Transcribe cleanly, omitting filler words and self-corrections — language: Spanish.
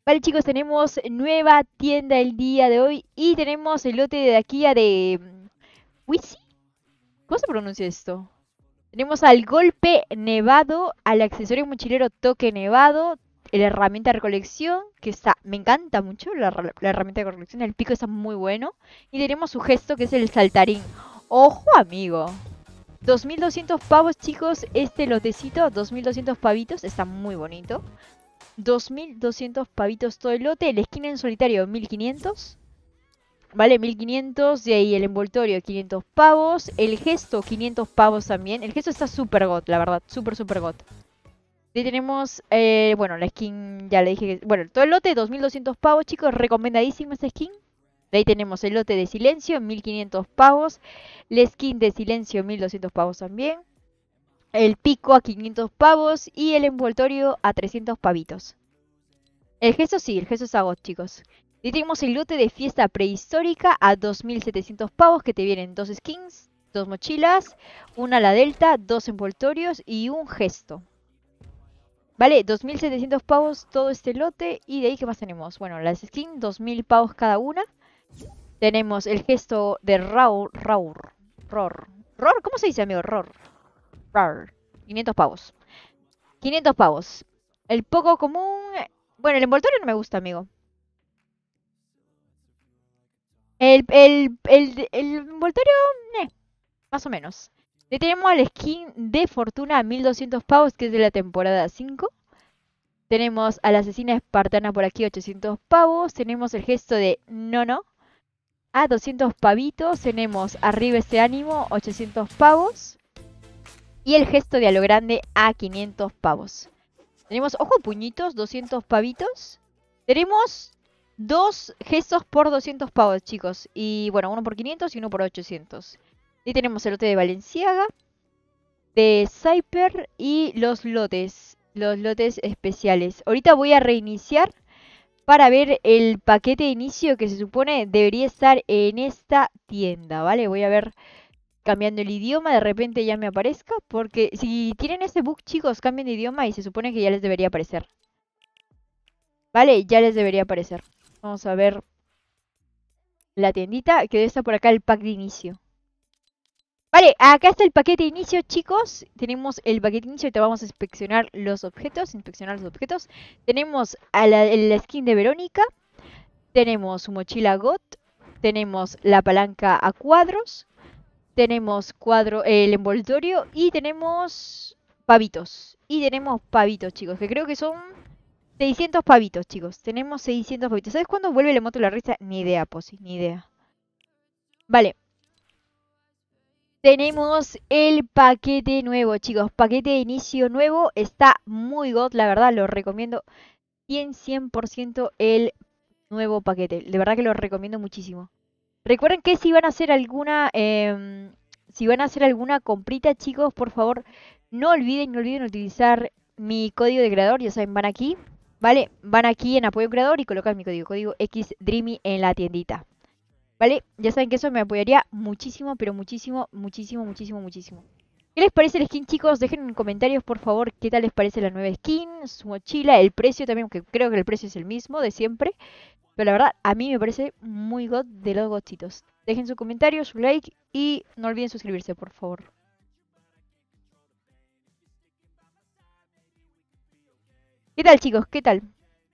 Vale, chicos, tenemos nueva tienda el día de hoy y tenemos el lote de aquí a de Wisi. ¿Cómo se pronuncia esto? Tenemos al golpe nevado, al accesorio mochilero toque nevado, la herramienta de recolección, que está, me encanta mucho la herramienta de recolección, el pico está muy bueno. Y tenemos su gesto, que es el saltarín. ¡Ojo, amigo! 2200 pavos, chicos, este lotecito, 2200 pavitos, está muy bonito. 2200 pavitos todo el lote, el skin en solitario 1500. Vale, 1500, de ahí el envoltorio 500 pavos, el gesto 500 pavos también. El gesto está super got, la verdad, super got. De ahí tenemos, bueno, la skin, ya le dije que, bueno, todo el lote 2200 pavos, chicos, recomendadísima esta skin. De ahí tenemos el lote de silencio, 1500 pavos. La skin de silencio, 1200 pavos también. El pico a 500 pavos y el envoltorio a 300 pavitos. El gesto sí, el gesto es a God, chicos. Y tenemos el lote de fiesta prehistórica a 2700 pavos, que te vienen dos skins, dos mochilas, una a la delta, dos envoltorios y un gesto. Vale, 2700 pavos todo este lote. Y de ahí, ¿qué más tenemos? Bueno, las skins, 2000 pavos cada una. Tenemos el gesto de Ror. ¿Cómo se dice, amigo? Ror. 500 pavos. 500 pavos. El poco común. Bueno, el envoltorio no me gusta, amigo. El envoltorio, más o menos. Le tenemos al skin de fortuna a 1200 pavos, que es de la temporada 5. Tenemos a la asesina espartana por aquí, 800 pavos. Tenemos el gesto de no a 200 pavitos. Tenemos arriba este ánimo, 800 pavos. Y el gesto de a lo grande a 500 pavos. Tenemos ojo puñitos, 200 pavitos. Tenemos dos gestos por 200 pavos, chicos. Y bueno, uno por 500 y uno por 800. Y tenemos el lote de Valenciaga, de Cyper y los lotes especiales. Ahorita voy a reiniciar para ver el paquete de inicio que se supone debería estar en esta tienda, ¿vale? Voy a ver cambiando el idioma, de repente ya me aparezca. Porque si tienen ese bug, chicos, cambien de idioma y se supone que ya les debería aparecer. Vale, ya les debería aparecer. Vamos a ver la tiendita, que debe estar por acá el pack de inicio. Vale, acá está el paquete de inicio, chicos. Tenemos el paquete de inicio, te vamos a inspeccionar los objetos. Tenemos a la skin de Verónica. Tenemos su mochila GOT. Tenemos la palanca a cuadros. Tenemos el envoltorio. Y tenemos pavitos. Chicos, que creo que son 600 pavitos, chicos. Tenemos 600 pavitos. ¿Sabes cuándo vuelve la moto de la risa? Ni idea, Posi, ni idea. Vale. Tenemos el paquete nuevo, chicos. Paquete de inicio nuevo. Está muy god, la verdad. Lo recomiendo 100% el nuevo paquete. De verdad que lo recomiendo muchísimo. Recuerden que si van a hacer alguna comprita, chicos, por favor, no olviden utilizar mi código de creador. Ya saben, van aquí, ¿vale? Van aquí en apoyo creador y colocan mi código XDreamy en la tiendita. ¿Vale? Ya saben que eso me apoyaría muchísimo, pero muchísimo. ¿Qué les parece el skin, chicos? Dejen en comentarios, por favor, qué tal les parece la nueva skin, su mochila, el precio también, que creo que el precio es el mismo de siempre. Pero la verdad, a mí me parece muy god de los gotitos. Dejen su comentario, su like y no olviden suscribirse, por favor. ¿Qué tal, chicos? ¿Qué tal?